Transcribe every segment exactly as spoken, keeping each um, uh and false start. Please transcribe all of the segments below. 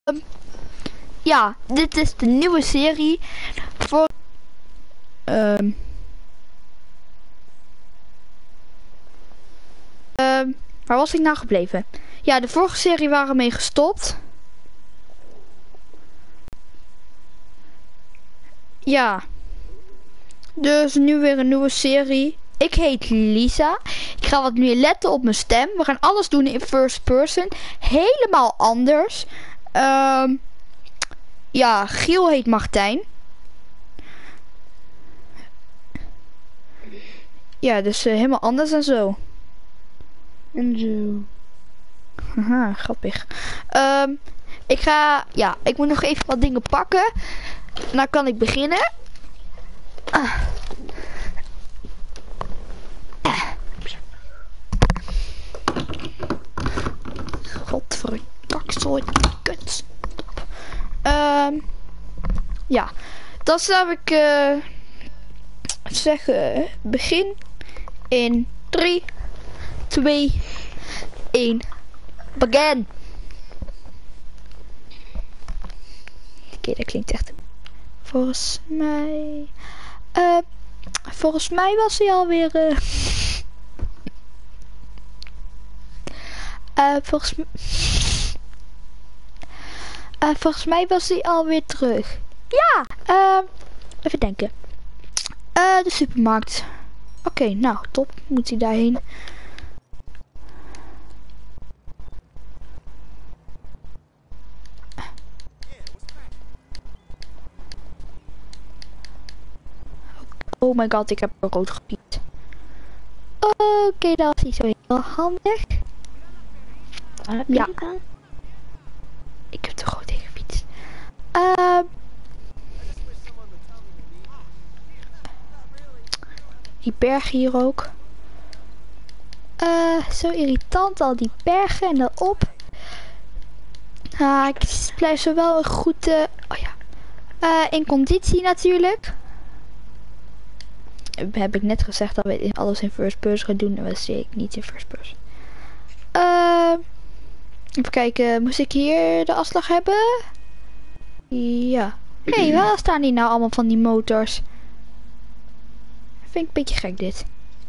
Um, ja, dit is de nieuwe serie voor... Um, um, waar was ik nou gebleven? Ja, de vorige serie waren we mee gestopt. Ja. Dus nu weer een nieuwe serie. Ik heet Lisa. Ik ga wat meer letten op mijn stem. We gaan alles doen in first person. Helemaal anders. Um, ja, Giel heet Martijn. Ja, dus uh, helemaal anders en zo. En zo. Haha, grappig. Um, ik ga... Ja, ik moet nog even wat dingen pakken. Nou kan ik beginnen. Ah. Godverdaksel, kut. Um, ja, dan zou ik uh, zeggen, begin in drie, twee, één, begin. Oké, okay, dat klinkt echt... Volgens mij... Uh, volgens mij was hij alweer... Uh, uh, volgens mij... Uh, volgens mij was hij alweer terug. Ja! Uh, even denken. Uh, de supermarkt. Oké, okay, nou, top. Moet hij daarheen. Oh my god, ik heb een rood gebied. Oké, okay, dat is niet zo heel handig. Heb ja. Je dan? Ik heb de rood gebied. Uh, die bergen hier ook. Uh, zo irritant, al die bergen en dan op. Ah, ik blijf zo wel een goed... Uh, oh ja. Uh, in conditie natuurlijk. Heb ik net gezegd dat we alles in first person gaan doen en dat zie ik niet in first person. Uh, even kijken, moest ik hier de afslag hebben? Ja. Hé, hey, waar staan die nou allemaal van die motors? Vind ik een beetje gek dit.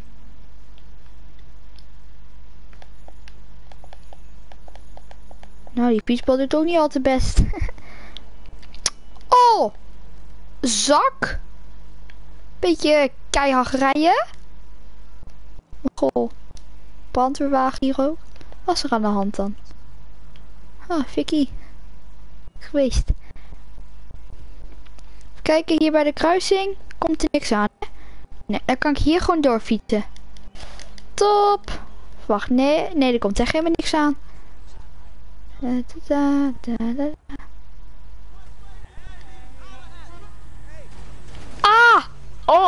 Nou, die fietsbal doet ook niet al te best. Oh! Zak! Beetje keihard rijden. Goh. Brandweerwagen hier ook. Wat is er aan de hand dan? Ah, Vicky. Geweest. Even kijken, hier bij de kruising komt er niks aan. Hè? Nee, dan kan ik hier gewoon doorfietsen. Top. Wacht, nee, nee, er komt echt helemaal niks aan. Da, da, da, da, da. Ah! Oh!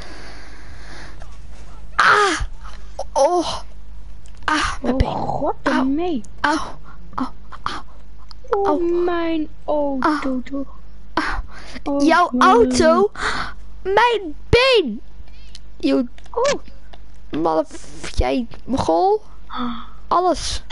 Ah! Oh! Ah, mijn been. Oh god, en mee. Auw, auw, auw. Oh, Auw. mijn auto. Auw. Oh, jouw man. Auto? Mijn been! Je... Oh. Wat jij mogol? Alles.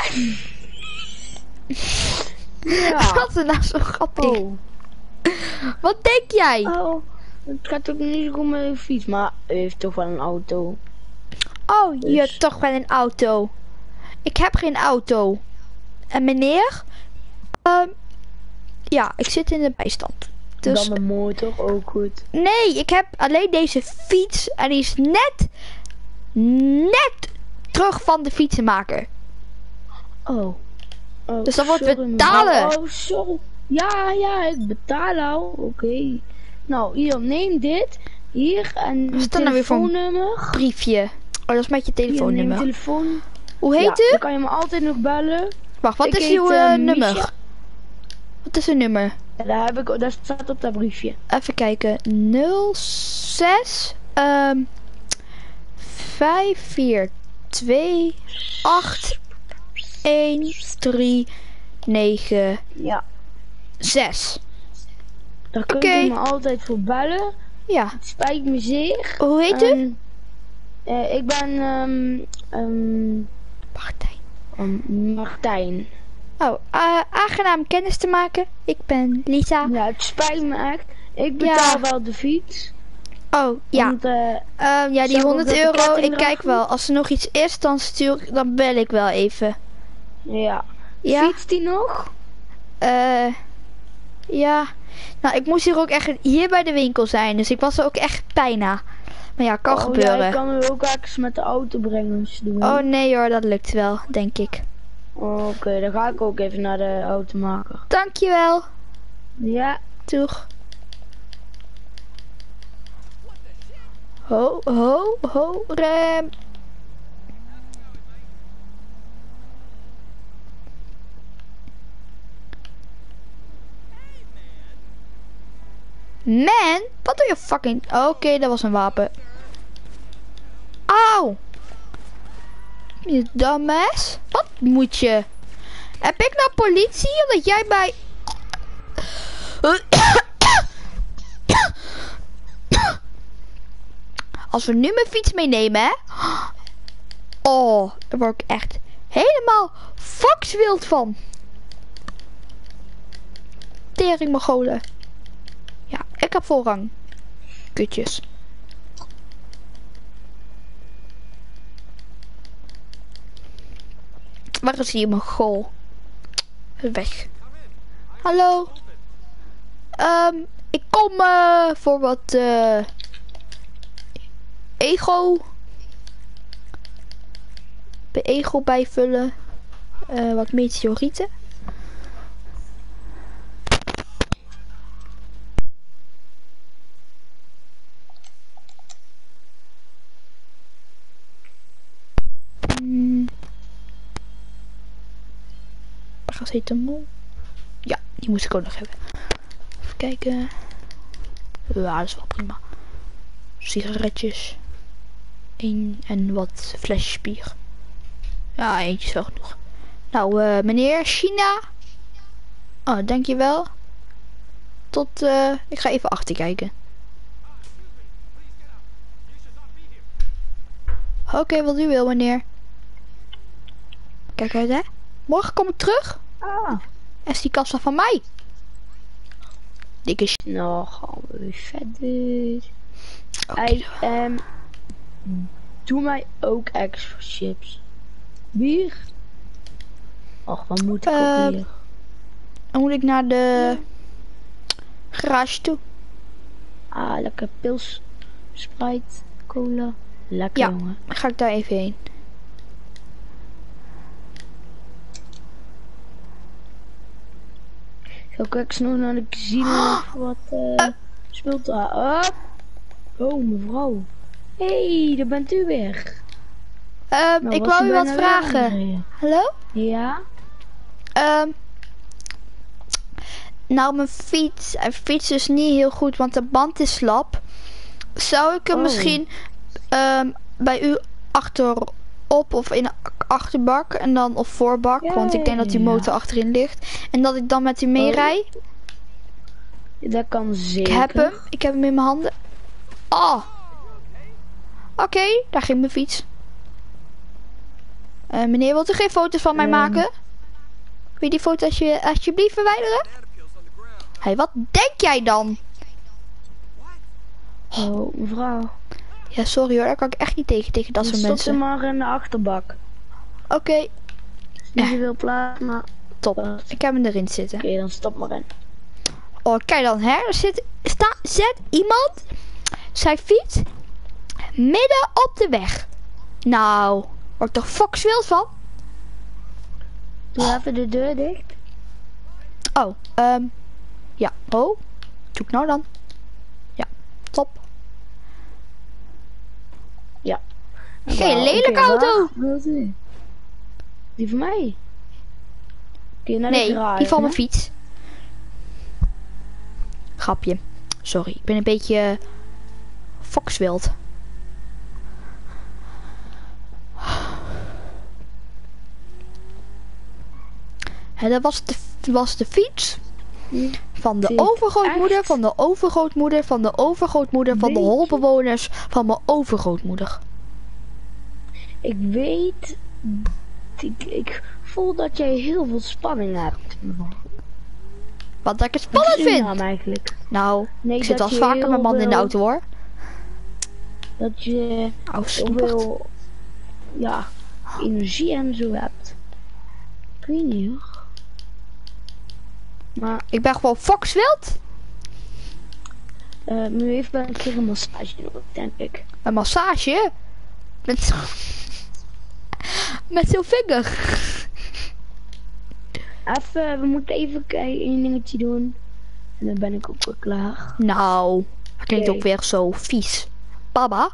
Ja. Wat is nou zo grappig? Oh. Wat denk jij? Oh, het gaat ook niet goed met een fiets, maar u heeft toch wel een auto. Oh, je Dus. hebt toch wel een auto. Ik heb geen auto. En meneer? Uh, ja, ik zit in de bijstand. Dus... Dan de motor ook goed. Nee, ik heb alleen deze fiets en die is net, net terug van de fietsenmaker. Oh. Oh, Dus dan wordt sorry, betalen. Oh, oh, sorry. Ja, ja, ik betaal al. Oké. Okay. Nou, hier, neem dit. Hier, en Wat is dat nou weer voor een telefoonnummer. briefje? Oh, dat is met je telefoonnummer. Hier, neem telefoon. Hoe heet ja, u? Dan kan je me altijd nog bellen. Wacht, wat ik is heet, uw uh, uh, nummer? Misha. Wat is uw nummer? Ja, daar, heb ik, daar staat op dat briefje. Even kijken. nul zes um, vijf vier twee acht een drie negen Ja. zes. Daar kunt Oké. u me altijd voor bellen. Ja. Het spijt me zeer. Hoe heet u? Um, uh, ik ben um, um, Martijn. um, Martijn. Oh, uh, aangenaam kennis te maken. Ik ben Lisa. Ja, het spijt me echt. Ik betaal Ja. wel de fiets. Oh, ja. Want, uh, Uh, ja, die Zal ik honderd ook dat de euro, ketting ik kijk eraf wel. Als er nog iets is, dan stuur dan bel ik wel even. ja. Ja? Fietst die nog? Eh, ja. Nou, ik moest hier ook echt hier bij de winkel zijn. Dus ik was er ook echt bijna. Maar ja, kan oh, gebeuren. Ja, ik kan u ook ergens met de auto brengen als je dat wil. Oh nee hoor, dat lukt wel, denk ik. Oké, okay, dan ga ik ook even naar de automaker. Dankjewel. Ja. Doeg. Ho, ho, ho, rem. Man, wat doe je fucking... Oké, okay, dat was een wapen. Auw. Je dumbass. Wat moet je? Heb ik nou politie omdat jij bij... Als we nu mijn fiets meenemen, hè? Oh, daar word ik echt helemaal foxwild van. Tering Mongolen. Ja, ik heb voorrang. Kutjes. Waar is die Mongool? Weg. Hallo. Um, ik kom uh, voor wat uh, ego. Bij ego bijvullen. Uh, wat meteorieten. Hmm. Paracetamol. Ja, die moest ik ook nog hebben. Even kijken. Ja, dat is wel prima. Sigaretjes. Eén en wat flesjes bier. Ja, eentje is wel genoeg. Nou, uh, meneer China. Oh, dankjewel. Tot, uh, ik ga even achter kijken. Oké, okay, wat u wil, meneer. Kijk uit, hè. Morgen kom ik terug. Ah. Is die kassa van mij? Dikke sh... Nou, gaan we weer verder. Okay. Hey, um, doe mij ook extra chips. Bier? Och, wat moet ik uh, ook hier? Dan moet ik naar de ja. garage toe. Ah, lekker pils, Sprite, cola. Lekker, ja, jongen. Dan ga ik daar even heen. Ga ik ook snel naar de casino of wat uh, uh. speelt daar? Oh. oh, mevrouw. Hé, hey, daar bent u weer. Um, nou, ik wou u wat vragen. Hallo? Ja? Um, nou, mijn fiets. Mijn fiets is niet heel goed, want de band is slap. Zou ik hem oh. misschien um, bij u achterop of in de achterbak en dan of voorbak, ja, want ik denk dat die motor ja. achterin ligt. En dat ik dan met u mee rij. Oh. Dat kan zeker. Ik heb hem. Ik heb hem in mijn handen. Oh. Oké, okay, daar ging mijn fiets. Uh, meneer, wilt u geen foto's van mij um. maken? Wil je die foto's je alsjeblieft verwijderen? Hé, hey, wat denk jij dan? Oh, mevrouw. Ja, sorry hoor, daar kan ik echt niet tegen, tegen dat soort mensen. Stop hem maar in de achterbak. Oké. Okay. Niet ja. veel plaats, maar... Top, ik heb hem erin zitten. Oké, okay, dan stop maar in. Oh, kijk dan, hè. Er zit, sta, zet iemand zijn fiets midden op de weg. Nou, word ik toch foxwild van? Doe oh. even de deur dicht. Oh, um, ja. Oh, zoek nou dan. Ja, top. Ja. Geen wow, lelijke okay, auto. Waar? Die van mij? Die naar nee, de garage, die van hè? mijn fiets. Grapje. Sorry, ik ben een beetje foxwild. En dat was de, was de fiets van de overgrootmoeder, van de overgrootmoeder, van de overgrootmoeder, van de holbewoners, van mijn overgrootmoeder. Ik weet, ik, ik gevoel dat jij heel veel spanning hebt. Wat dat ik het spannend Wat is uw vind. naam eigenlijk? Nou, Nee, ik zit dat wel je vaker heel met man in de veel- auto hoor. Dat je Oh, heel snoepert. veel, ja, energie en zo hebt. Ik weet niet hoor. Maar Ik ben gewoon foxwild. uh, nu heeft wel een keer een massage nodig, denk ik. Een massage. Met, met zo'n vinger. Even, we moeten even kijken, één dingetje doen. En dan ben ik ook weer klaar. Nou, dat klinkt Oké. ook weer zo vies. Baba.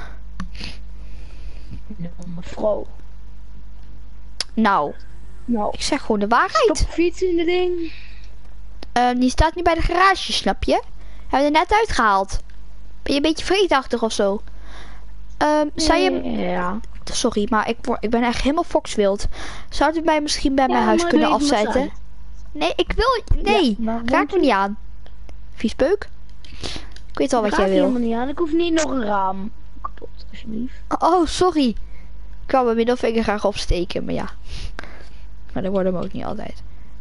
Mevrouw. Nou, Nou, ik zeg gewoon de waarheid. stop fietsen in de ding. Uh, die staat nu bij de garage, snap je? Hebben we er net uitgehaald. Ben je een beetje vreedachtig of zo? Um, zou je... Ja. Sorry, maar ik, word, ik ben echt helemaal foxwild. Zou u mij misschien bij Ja, mijn huis maar kunnen doe even afzetten? massage. Nee, ik wil... Nee, Ja, waarom raak me niet aan. Viespeuk. Ik weet al wat Gaat jij wil. helemaal niet aan. Ik hoef niet nog een raam. Kapot, alsjeblieft. Oh, sorry. Ik wou mijn middelvinger graag opsteken, maar ja. Maar dat worden we ook niet altijd.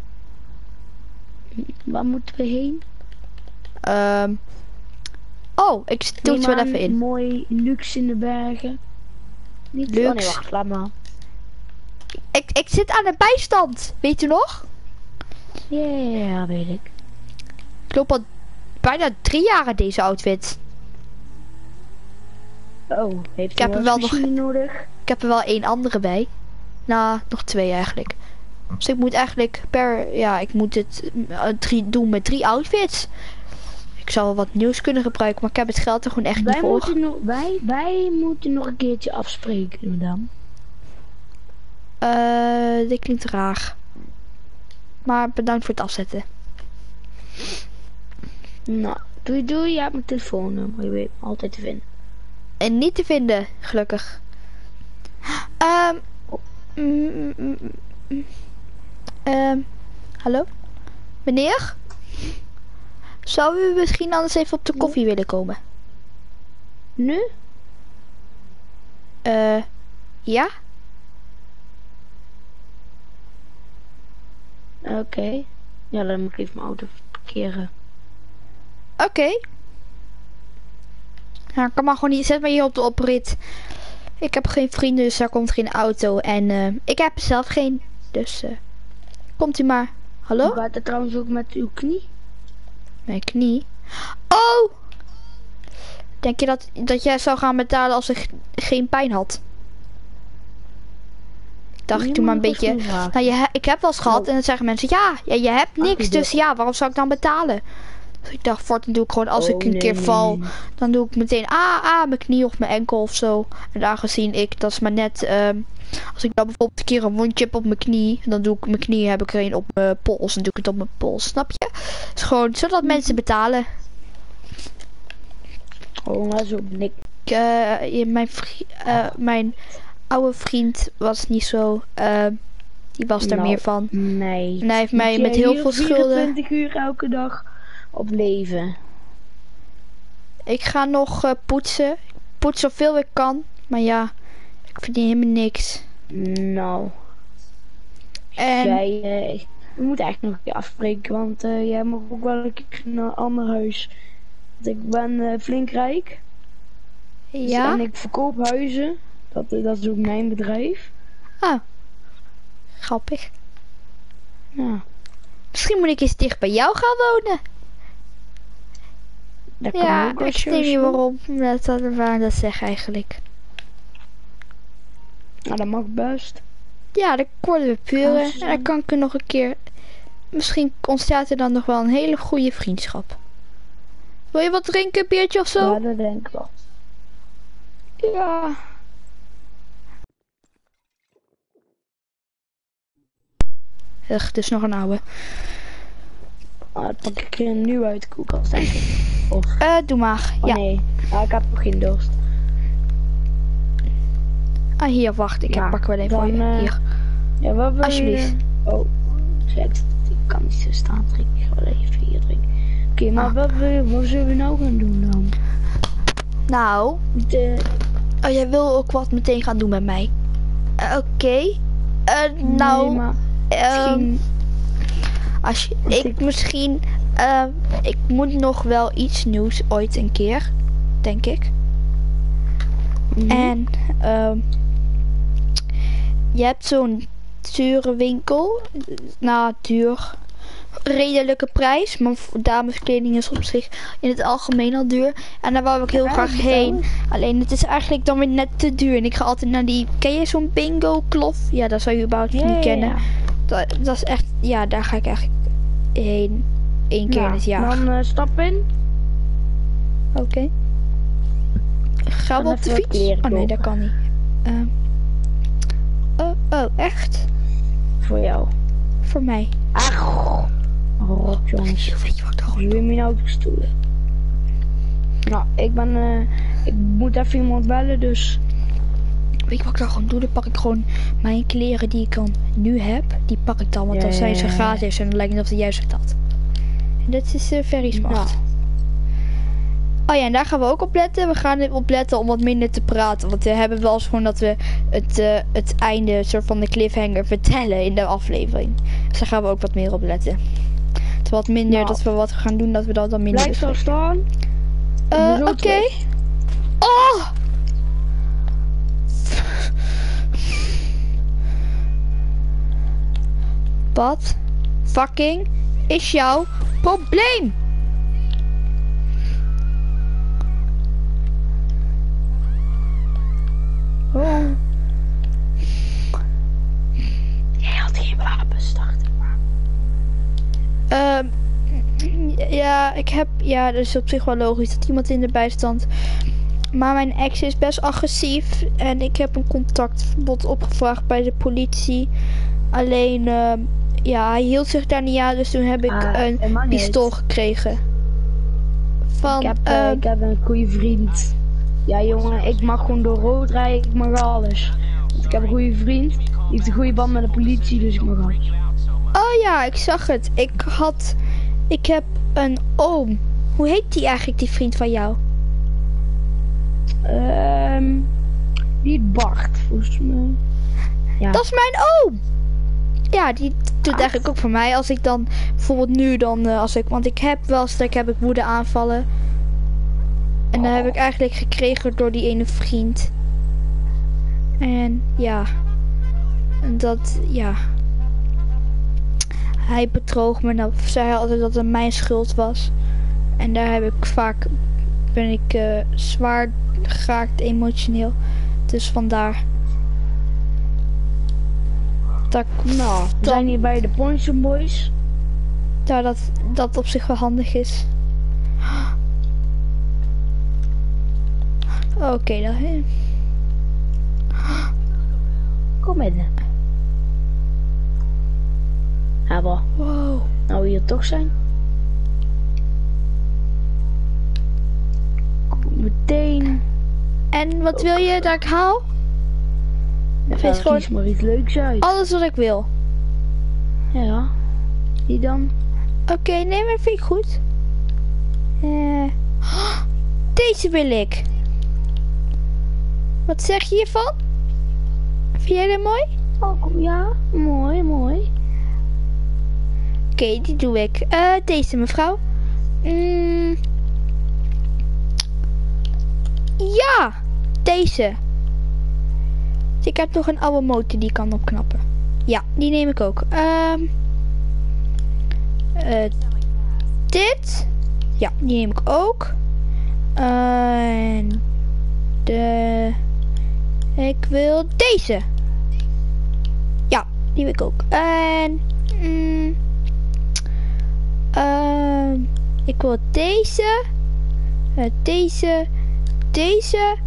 Waar moeten we heen? Um, oh, ik doe het Neem wel aan, even in. Mooi luxe in de bergen. Niet Luxe. Oh, nee, wacht, laat maar. Ik, ik zit aan de bijstand. Weet u nog? Ja, yeah, ja, weet ik. Ik loop al bijna drie jaar in deze outfit. Oh, heeft Ik heb u er wel wasmachine nodig? Ik heb er wel één andere bij. Nou, nog twee eigenlijk. Dus ik moet eigenlijk per... Ja, ik moet het uh, drie, doen met drie outfits. Ik zou wel wat nieuws kunnen gebruiken, maar ik heb het geld er gewoon echt Wij niet voor. moeten, nog, wij, wij moeten nog een keertje afspreken, madame. Eh, dit klinkt raar. Maar bedankt voor het afzetten. Nou, doei doei, je hebt mijn telefoonnummer, je weet me altijd te vinden. En niet te vinden, gelukkig. Ehm... Um, mm, mm, mm, um, hallo? Meneer? Zou u misschien anders even op de koffie willen komen? Nu? Eh, uh, ja? Oké. Okay. Ja, dan moet ik even mijn auto parkeren. Oké. Okay. Ja, kan maar gewoon niet. Zet maar hier op de oprit. Ik heb geen vrienden, dus daar komt geen auto. En uh, ik heb zelf geen. Dus uh, komt u maar. Hallo? Hoe gaat het trouwens ook met uw knie? Mijn knie? Oh! Denk je dat, dat jij zou gaan betalen als ik geen pijn had? Dacht je ik toen maar een beetje. Nou, je, ik heb wel eens gehad. Oh. En dan zeggen mensen, ja, ja, je hebt niks. Dus ja, waarom zou ik dan betalen? Dus ik dacht, voortaan doe ik gewoon, als oh, ik een nee, keer nee, val, nee. dan doe ik meteen, ah, ah, mijn knie of mijn enkel of zo. En aangezien ik, dat is maar net, um, als ik dan bijvoorbeeld een keer een wondje heb op mijn knie, dan doe ik mijn knie, heb ik er een op mijn pols, dan doe ik het op mijn pols, snap je? Het is gewoon, zodat mm. mensen betalen. Oh, maar zo ben ik. Uh, mijn, vri uh, mijn oude vriend was niet zo, uh, die was er nou, meer van. Nee. En hij heeft mij met heel veel schulden. vierentwintig uur elke dag op leven. Ik ga nog uh, poetsen. Ik poets zoveel ik kan. Maar ja, ik verdien helemaal niks. Nou. En... Jij, uh, we moeten echt nog een keer afspreken. Want uh, jij mag ook wel een keer naar een ander huis. Want ik ben uh, flink rijk. Ja. Dus, en ik verkoop huizen. Dat, uh, dat is ook mijn bedrijf. Ah. Grappig. Ja. Misschien moet ik eens dicht bij jou gaan wonen. Dat ja, kan ook ik weet niet waarom. Dat, dat, waarom dat zeg eigenlijk. Nou, dat mag best. Ja, dan worden we puren. En dan kan ik er nog een keer... Misschien ontstaat er dan nog wel een hele goede vriendschap. Wil je wat drinken, een biertje of zo? Ja, dat denk ik wel. Ja. Ugh, dus nog een oude. Ah, dan pak ik er nu uit de koelkast, denk ik. Of... Uh, doe maar. Oh, ja. Nee, ah, ik heb nog geen dorst. Ah, hier, wacht. Ik ja, pak wel even voor je. Uh, hier. Ja, wat wil Alsjeblieft. Je? Oh, ik kan niet zo staan drinken. Ik ga wel even hier drinken. Oké, okay, maar ah. wat, wil je, wat zullen we nou gaan doen dan? Nou. De... Oh, jij wil ook wat meteen gaan doen met mij. Uh, Oké. Okay. Uh, nou, Nee, maar ehm, misschien... als je, Als ik, ik- misschien, uh, ik moet nog wel iets nieuws ooit een keer, denk ik. Mhm. En ehm je hebt zo'n dure winkel, nou duur, redelijke prijs, maar voor dameskleding is op zich in het algemeen al duur. En daar wou ik heel Ja, graag vertel heen. eens. Alleen het is eigenlijk dan weer net te duur. En ik ga altijd naar die, ken je zo'n bingo klof? Ja, dat zou je überhaupt Ja, niet ja, kennen. ja. Dat, dat is echt, ja, daar ga ik eigenlijk heen. Eén keer in Nou, het jaar. dan uh, stap in. Oké. Gaan we Dan op de even wat fiets? kleren Oh nee, dat kopen. kan niet. Ehm. oh, oh, echt? Voor jou. Voor mij. Ach, rot jongens. Weet je wat ik dan Je wil me nou stoelen. Nou, ik ben, uh, ik moet even iemand bellen, dus... Weet je wat ik dan gewoon doe? Dan pak ik gewoon mijn kleren die ik dan nu heb. Die pak ik dan, want dan Ja, zijn ze ja, ja. gratis en dan lijkt het of de juiste dat. En dat is uh, very smart. Nou. Oh ja, en daar gaan we ook op letten. We gaan op letten om wat minder te praten. Want we hebben wel eens gewoon dat we het, uh, het einde, soort van de cliffhanger, vertellen in de aflevering. Dus daar gaan we ook wat meer op letten. Het wat minder Nou. dat we wat gaan doen, dat we dat dan minder Blijf zo bespreken. staan. Uh, ben zo Oké. terug. Oh! Wat fucking is jouw probleem? Oh. Jij had geen wapens, dacht ik maar. Ehm, ja, ik heb... Ja, dat is op zich wel logisch dat iemand in de bijstand... Maar mijn ex is best agressief. En ik heb een contactverbod opgevraagd bij de politie. Alleen, ehm, ja, hij hield zich daar niet aan. Dus toen heb ik Ah, een helemaal niet. pistool gekregen. Van, Ik heb, uh, ehm, ik heb een goede vriend. Ja jongen, ik mag gewoon door rood rijden, ik mag alles. Want ik heb een goede vriend, die heeft een goede band met de politie, dus ik mag alles. oh ja, ik zag het. Ik had... Ik heb een oom. Hoe heet die eigenlijk, die vriend van jou? Ehm, die Bart, volgens mij. Ja. Dat is mijn oom! Ja, die doet Ah. eigenlijk ook voor mij. Als ik dan, bijvoorbeeld nu dan, uh, als ik... Want ik heb wel eens, heb ik woede aanvallen. En dat heb ik eigenlijk gekregen door die ene vriend. En ja. En dat, ja. Hij bedroog me. Nou, zei hij altijd dat het mijn schuld was. En daar heb ik vaak, ben ik uh, zwaar geraakt emotioneel. Dus vandaar. Dat, Nou, we dan- zijn hier bij de Pontion Boys. daar dat, dat op zich wel handig is. Oké, okay, dan. Kom binnen. Ja, wel. Wow. Nou, we hier toch zijn. Kom meteen. En wat wil je dat ik haal? Ja, vind het gewoon- kies maar iets leuks uit. Alles wat ik wil. Ja. Die dan? Oké, okay, nee, maar vind ik goed. Eh, deze wil ik. Wat zeg je hiervan? Vind jij dat mooi? Oh, kom, ja. Mooi, mooi. Oké, okay, die doe ik. Uh, deze mevrouw. Mm. Ja, deze. Dus ik heb nog een oude motor die ik kan opknappen. Ja, die neem ik ook. Um, uh, dit. Ja, die neem ik ook. En uh, de... Ik wil deze. Ja, die wil ik ook. En... Mm, uh, ik wil deze. Uh, deze. Deze.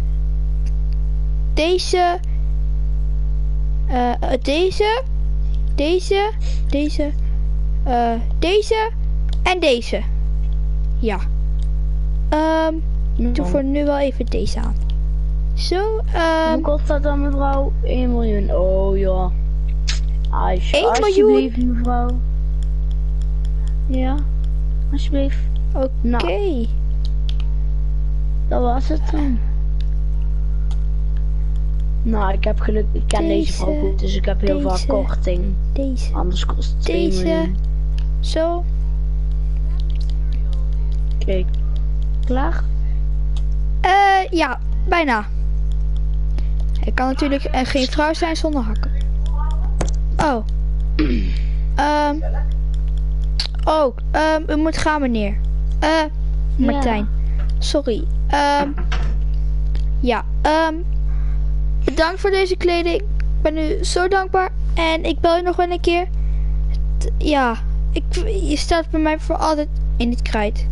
Deze. Uh, uh, deze. Deze. Deze. Uh, deze. En deze. Ja. Um, ik doe voor nu wel even deze aan. Zo. Um, Hoe kost dat dan, mevrouw? één miljoen. Oh ja. Als, één alsjeblieft, mevrouw. Ja. Alsjeblieft. Oké. Okay. Nou, dat was het dan. Nou, ik heb geluk, ik ken deze, Deze, vrouw goed, dus ik heb heel deze, vaak korting. Deze. Anders kost het twee Deze. miljoen. Zo. Kijk, klaar? Eh, ja, bijna. Ik kan natuurlijk uh, geen vrouw zijn zonder hakken. Oh. Ehm. Oh, um, u moet gaan, meneer. Eh, Martijn. Sorry. Ehm. Ja, ehm. Bedankt voor deze kleding. Ik ben u zo dankbaar. En ik bel je nog wel een keer. T- ja, ik, je staat bij mij voor altijd in het krijt.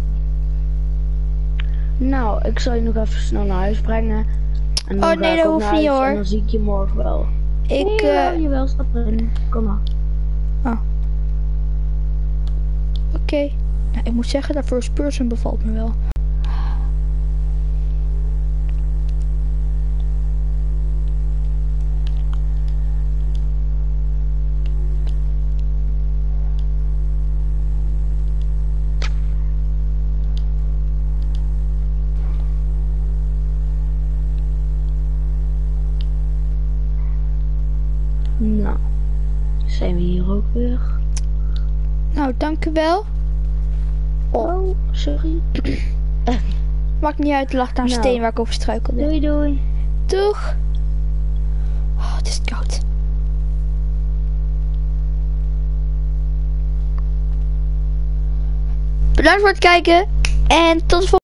Nou, ik zal je nog even snel naar huis brengen. En dan Oh, ga nee, ik dat ook hoeft naar niet, huis hoor. En dan zie ik je morgen wel. Ik, Nee, eh... jawel, jawel, stap erin. Kom maar. Oh. Oké. Okay. Nou, ik moet zeggen, dat first person bevalt me wel. Nou, zijn we hier ook weer. Nou, dank u wel. Oh, sorry. Maakt niet uit, er lag daar een Nou. steen waar ik over struikelde. Doei doei. Doeg. Oh, het is koud. Bedankt voor het kijken. En tot de volgende.